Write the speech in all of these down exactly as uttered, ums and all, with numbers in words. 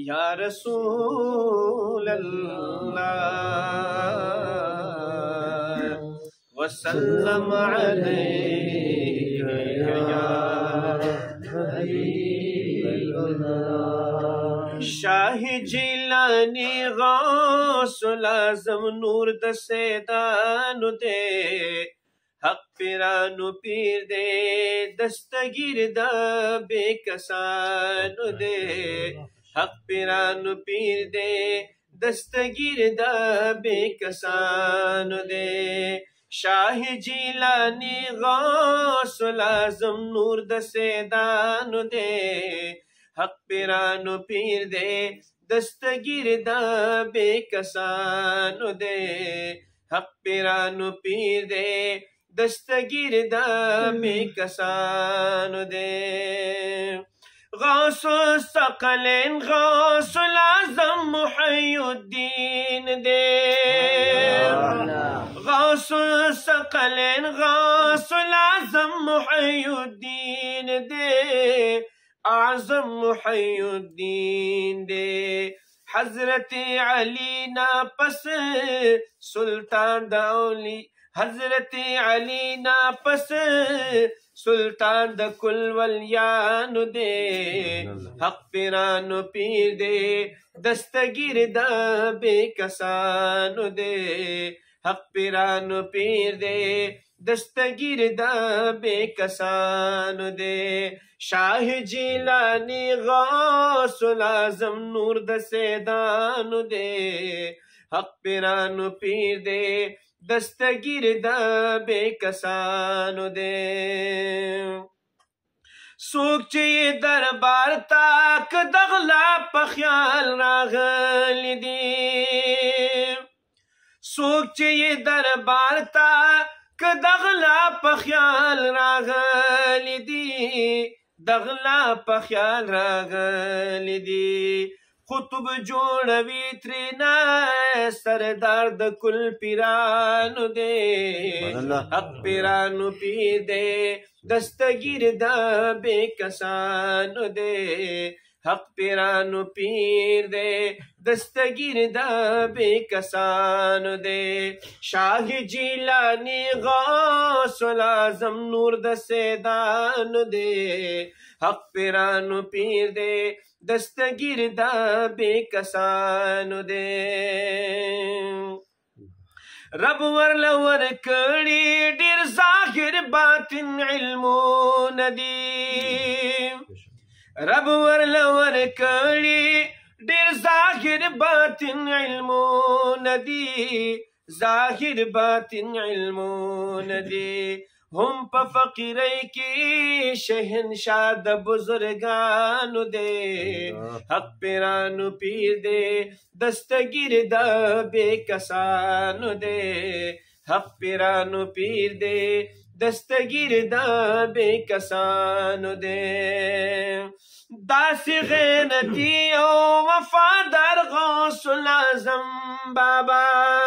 या रसूल अल्लाह वसल्लम अलैका या हबीबल्लाह। शाह जिलानी गौसुल आज़म नूर दसे दानु दे, हक पिरानु पीर दे दस्तगीर दा बेकसानु दे, हक पिरानु पीर दे दस्तगीर दा बेकसानु दे। शाह जिलानी गौसुल आज़म नूर दसे दानु दे, हक पिरानु पीर दे दस्तगीर दा बेकसानु दे, हक पिरानु पीर दे दस्तगीर दा बेकसानु दे। गौसुल सकलैन गौसुल आज़म मुहय्यिद्दीन दे, गौसुल सकलैन गौसुल आज़म मुहय्यिद्दीन दे, आज़म मुहय्यिद्दीन दे। हज़रत अली ना पस सुल्तान दौली, हज़रत अली ना पस सुल्तान द कुल वलियानु दे, हक पिरानु पीर दे दस्तगीर दा बेकसानु दे, हक पिरानु पीर दे दस्तगीर दा बेकसानु दे। शाह जिलानी गौसुल आज़म नूर दसे दानु दे, हक पिरानु पीर दे दस्तगीर दा बेकसानु दे। सोच ये दरबार ताक दगला पख्याल रागली दी, सोच ये दरबार ताक दगला पख्याल रागली दी, दगला पख्याल रागली दी। कुतुब जोड़वी त्रिना सरदार द कुल पिरानु दे, हक पिरानु पीर दे दस्तगीर दा बेकसानु दे, हक पिरानु पीर दे दस्तगीर दा बेकसानु दे। शाह जिलानी गौसुल आज़म नूर दसे दानु दे, हक पिरानु पीर दे दस्तगीर दा बेकसानु दे। रब वरलवर कड़ी डिर ज़ाहिर बातिन इल्मो नदी, रब वरलवर कड़ी डिर ज़ाहिर बातिन इल्मो नदी, ज़ाहिर बातिन इल्मो नदी। हम प फ़कीरई की शहनशाह द बुज़ुर्गानु दे, हक पिरानु पीर दे दस्तगीर दा बेकसानु दे, हक पिरानु पीर दे दस्तगीर दा बेकसानु दे। दासी गैरती ओ वफादार गौसुल आज़म बाबा,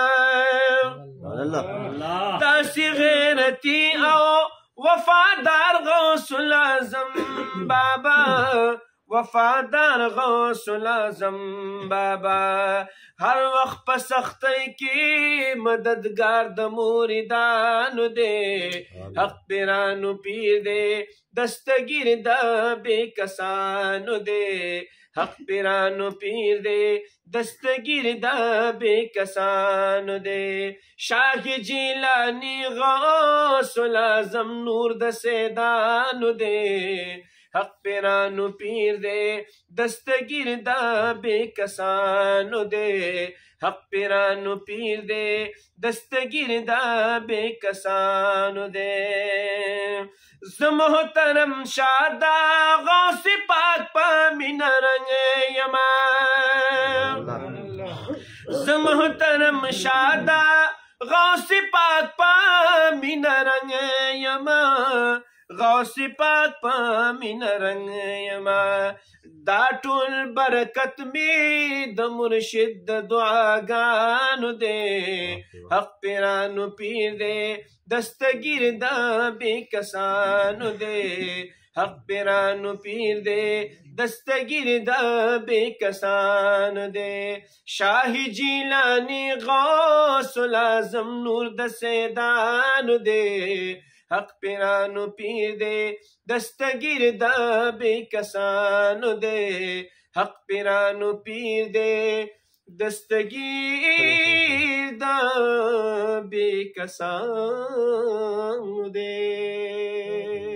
दासी गैरती ओ वफादार गौसुल आज़म बाबा, वफादार गौसुल आज़म बाबा। हर वक्त पसख्ती की मददगार द मुरीदानु दे, हक पिरानु पीर दे दस्तगीर दा बेकसानु दे, हक पिरानु पीर दे दस्तगीर दा बेकसानु दे। शाह जिलानी गौसुल आज़म नूर दसे दानु दे, हक पिरानु पीर दे दस्तगीर दा बेकसानु दे, हक पिरानु पीर दे दस्तगीर दा बेकसानु दे। ज़मोहतरम शादा गौसे पाक पामिन रंग यमा, ज़मोहतरम शादा गौसे पाक पामिन रंग यमा, गौसे पाक पामिन रंग यमा। दाटुल बरकत में द मुर्शिद दुआगानु दे, हक पिरानु पीर दे दस्तगीर दा बेकसानु दे, हक पिरानु पीर दे दस्तगीर दा बेकसान दे शाही जीलानी गौसुल आज़म नूर दसेदान दे हक पिरानु पीर दे दस्तगीर दा बेकसान दे हक पिरानु पीर दे दस्तगीर दा बेकसान दे।